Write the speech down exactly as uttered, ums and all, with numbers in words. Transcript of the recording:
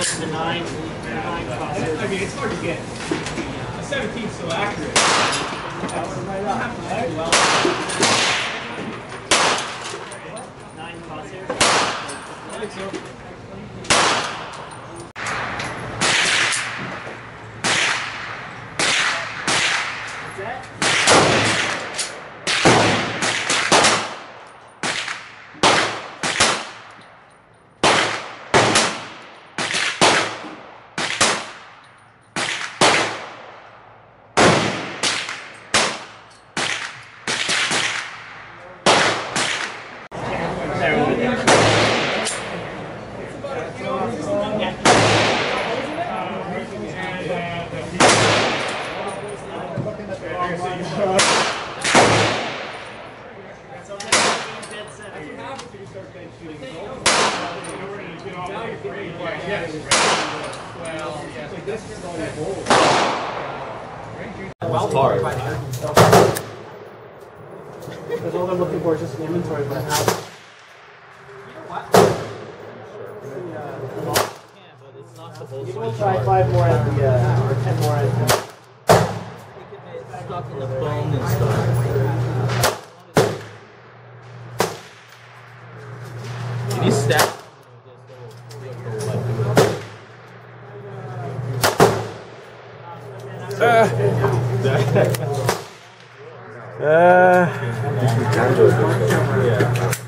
to the nine, nine crosses. I mean, it's hard to get. A seventeen is so accurate. Nine crosshairs. I think so. Well, hard. Because all I'm looking for is just an inventory of my house. You know what? Yeah, but it's not supposed to. We'll try five more at the, uh, or ten more at the. It could get stuck in the bone and stuff. Can you stack? Uh, uh, Yeah.